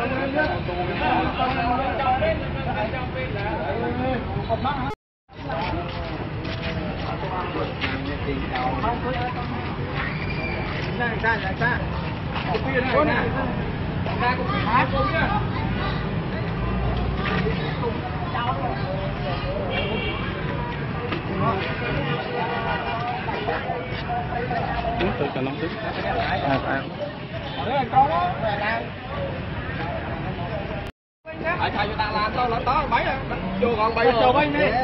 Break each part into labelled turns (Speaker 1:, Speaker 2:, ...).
Speaker 1: Tôi cho nó tức.
Speaker 2: Thay cho ta làm tao là to mấy à. Vô còn bay vô mấy đi.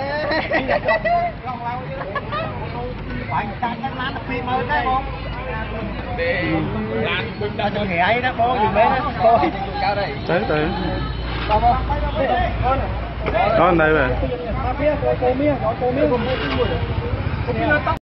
Speaker 3: Bạn ta cắt lá nó phim ơi cái không?
Speaker 2: Đi làm bưng ra
Speaker 3: Cho nghề ấy đó, bố gì bé đó. Thôi.
Speaker 2: cao đây.
Speaker 1: Tới tới.
Speaker 3: Không không?
Speaker 1: Có anh đây về.
Speaker 3: Cô miếng, cô miếng.